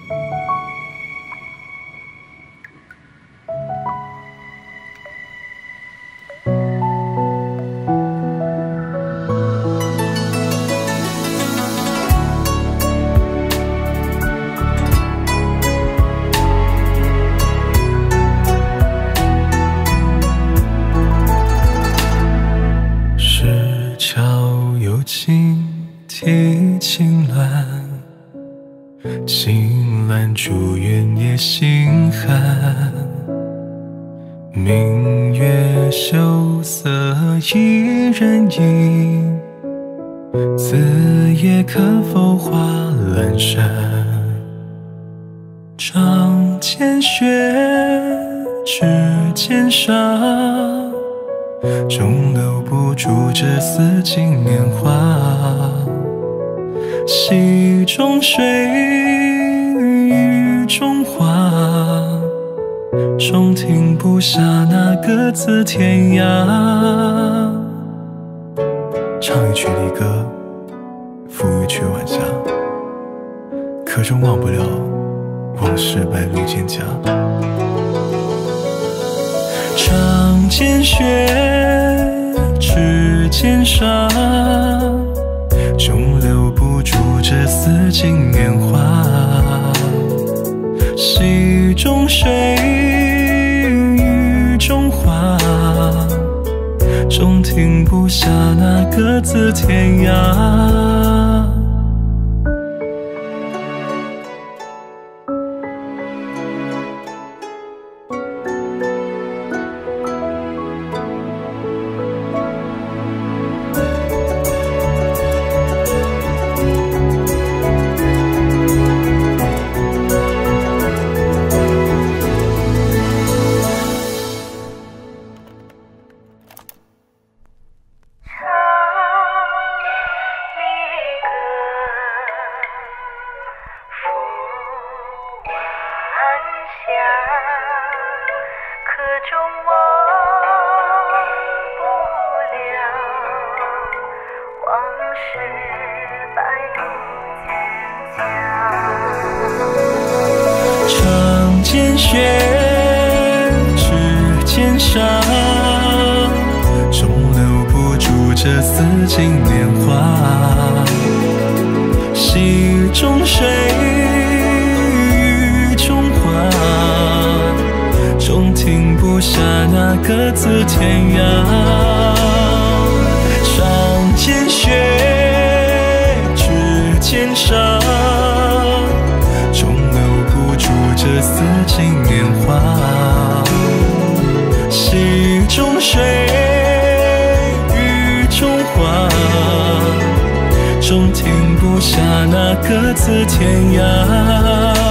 提青鸾，青鸾住院夜心寒。明月羞涩一人影，子夜可否画阑珊？仗剑雪，指尖沙，终留不住这似锦年华。溪中水，雨中花，终停不下那各自天涯。唱一曲离歌，赋一曲晚霞，可终忘不了往事白露蒹葭。仗剑雪，指尖沙，终留不住这似锦年华。溪中水，雨中花，终停不下那各自天涯。 可终忘不了往事白露蒹葭。 仗剑雪，指尖沙，终留不住这似锦年华。溪中水，雨中花，终停不下那各自天涯。仗剑雪，指尖沙，终留不住这似锦年华。溪中水，雨中花，终停不下那各自天涯。